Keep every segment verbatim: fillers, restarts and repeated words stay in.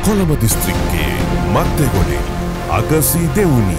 කොළඹ දිස්ත්‍රික්කයේ මත්තේගොඩේ අගසි දෙවුනි.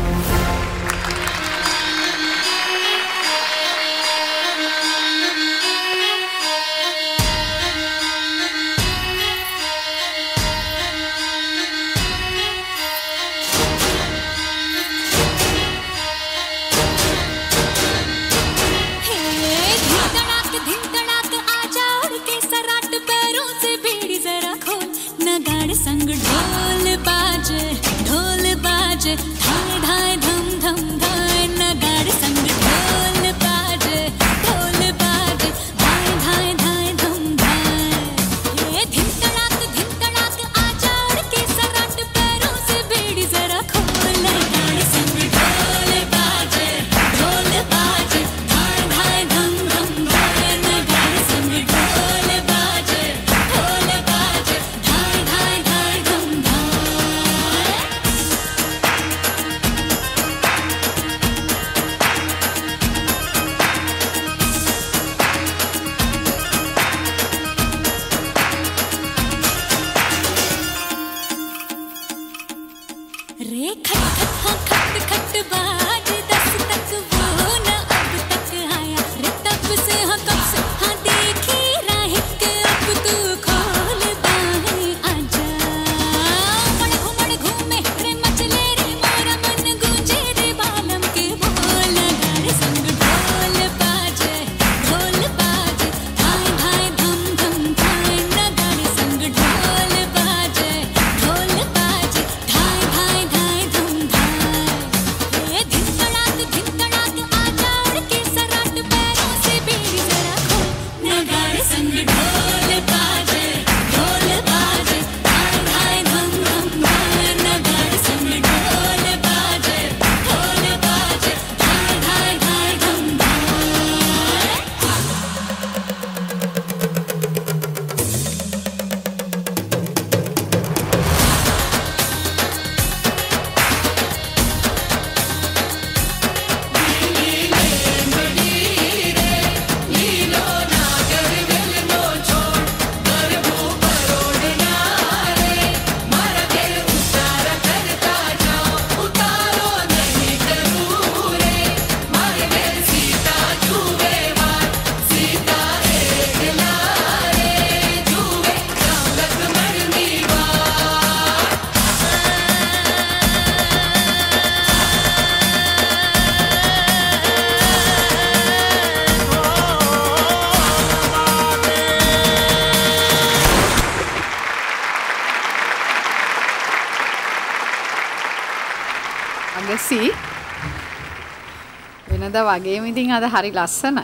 වෙනදා වගේම ඉතින් අද හරි ලස්සනයි.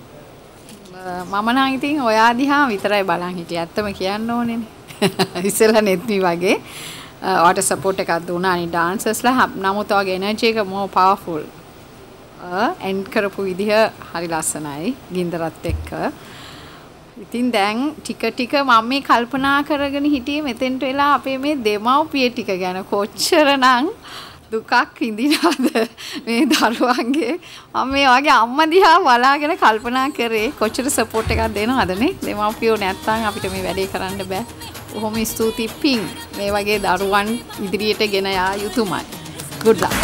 මම නම් ඉතින් ඔයා දිහා විතරයි බලන් හිටියේ. ඇත්තම කියන්න ඕනේනේ. ඉස්සෙල්ලා නෙත්මි වගේ ඔයාට සපෝට් එකක් දුන්නානේ ඩාන්සර්ස්ලා. නමුත් ඔයාගේ එනර්ජි එක more powerful. එන්ඩ් කරපු විදිහ හරි ලස්සනයි ගින්දරත් එක්ක. ඉතින් දැන් ටික ටික මම මේ කල්පනා කරගෙන හිටියේ මෙතෙන්ට වෙලා අපේ මේ දෙමව්පිය ටික ගැන කොච්චරනම් දුකක් විඳිනවද මේ දරුවන්ගේ. මම මේ වගේ අම්මා දිහා බලාගෙන කල්පනා කරේ කොච්චර සපෝට් එකක් දෙනවද නේ. දෙමව්පියෝ නැත්තම් අපිට මේ වැඩේ කරන්න බෑ. බොහොම ස්තුතියි පිං. මේ වගේ දරුවන් ඉදිරියට ගෙන යා යුතුමයි. good luck.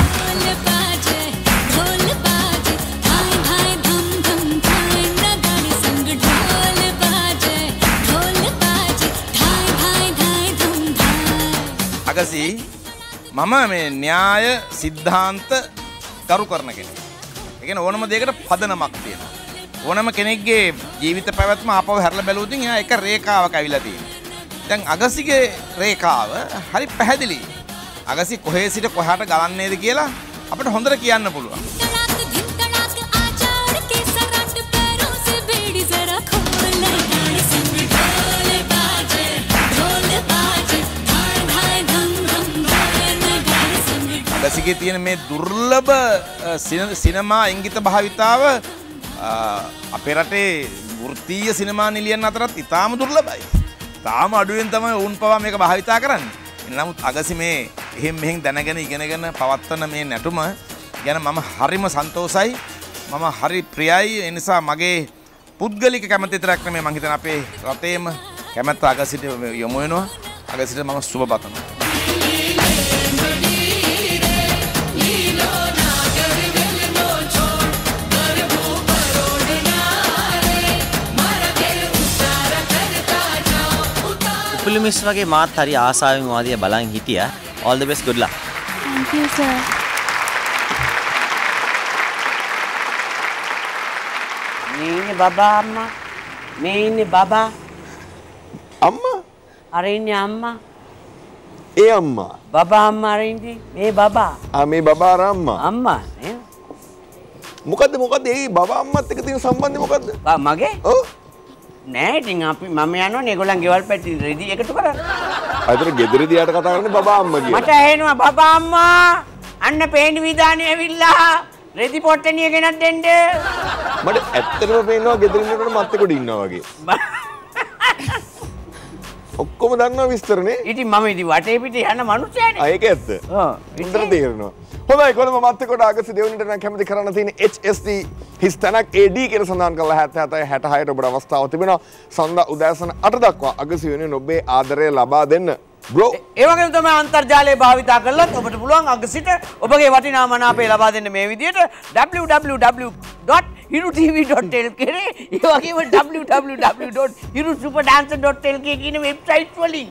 අගසි මම මේ න්‍යාය සිද්ධාන්ත කරු කරන කෙනෙක්. ඒ කියන්නේ ඕනම දෙයකට පදනමක් තියෙනවා. ඕනම කෙනෙක්ගේ ජීවිත පැවැත්ම ආපහු හැරලා බැලුවොත් එයා එක රේඛාවක ඇවිල්ලා තියෙනවා. දැන් අගසිගේ රේඛාව හරි පැහැදිලි. අගසි කොහේ සිට කොහාට ගලන්නේද කියලා අපිට හොඳට කියන්න පුළුවන්. අගසිගේ තියෙන මේ දුර්ලභ සිනමා ඉංගිත භාවිතාව අපේ රටේ වෘත්තීය සිනමා නිලියන් අතරත් ඉතාම දුර්ලභයි. තාම අඩුවෙන් තමයි වුන් පවා මේක භාවිතා කරන්නේ. නමුත් අගසි මේ එහෙම මෙහෙන් දැනගෙන ඉගෙනගෙන පවත්වන මේ නැටුම ගැන මම හරිම සන්තෝසයි. මම හරි ප්‍රියයි. ඒ නිසා මගේ පුද්ගලික කැමැත්ත විතරක් නෙමෙයි මම හිතන අපේ රටේම කැමැත්ත අගසිට යොමු වෙනවා. අගසිට මම සුබ පතනවා. උපුලුමිස් වගේ මාත් හරි ආසාවෙන් වාදිය බලන් හිටියා. all the best, good luck. Thank you, sir. මේ ඉන්නේ බබා අම්මා. මේ ඉන්නේ බබා. අම්මා? අර ඉන්නේ අම්මා. ඒ අම්මා. බබා අම්මා අර ඉන්නේ. මේ බබා. ආ මේ බබා අර අම්මා. අම්මා නේ. මොකද්ද මොකද්ද ඒ බබා අම්මත් එක්ක තියෙන සම්බන්ධය මොකද්ද? බා මගේ? ඔව්. නෑ ඉතින් අපි මම යනවනේ ඒගොල්ලන් ගෙවල් පැටි රෙදි එකතු කරන්න. අතන ගෙදරදී යට කතා කරන්නේ බබා අම්මා කියලා. මට ඇහෙනවා බබා අම්මා. අන්න පේන්න විදානේ ඇවිල්ලා. රෙදි පොට්ටනිය ගෙනත් දෙන්න. මට ඇත්තටම පේනවා ගෙදරින් ඉන්නකොට මත්තෙකුඩ ඉන්නවා වගේ. ඔක්කොම දන්නවා විස්තරනේ. ඉතින් මම ඉතින් වටේ පිටේ යන මිනිස්සයානේ. ආ ඒක ඇත්ත. ඔව්. විතර තේරෙනවා. හොඳයි කොළඹ මත්තෙකුඩ අගසි දෙවනිට නම් කැමති කරන්න තියෙන H S D හිස් තැනක් A D කියලා සඳහන් කරලා හැත්තෑ හතයි හැටහයට ඔබට අවස්ථාව තිබෙනවා. සඳ උදෑසන අට දක්වා අගසි වෙනුවෙන් ඔබේ ආදරය ලබා දෙන්න. බ්‍රෝ ඒ වගේම තමයි අන්තර්ජාලය භාවිතා කළොත් ඔබට පුළුවන් අගසිට ඔබගේ වටිනා මනාපය ලබා දෙන්න මේ විදිහට w w w dot hiru t v dot l k ඒ වගේම w w w dot hiru super dancer dot l k කියන වෙබ්සයිට් වලින්